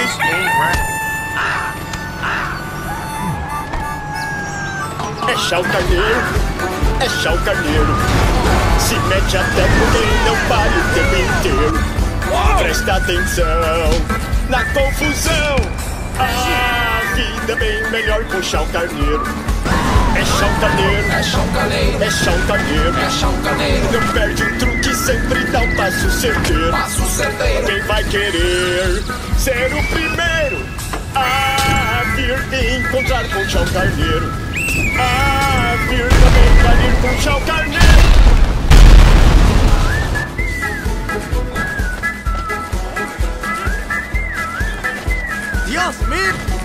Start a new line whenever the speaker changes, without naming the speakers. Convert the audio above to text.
É Shaun Carneiro, é Shaun Carneiro. Se mete até por quem não vale o tempo inteiro. Presta atenção na confusão. A vida é bem melhor com Shaun Carneiro. É Shaun Carneiro,
é Shaun Carneiro,
é Shaun Carneiro,
é Shaun Carneiro.
não perde um truque, sempre dá um passo certeiro.
Passo certeiro.
Quem vai querer ser o primeiro a vir encontrar com Shaun Carneiro? A vir também vai ir com Shaun Carneiro.
Dios mío!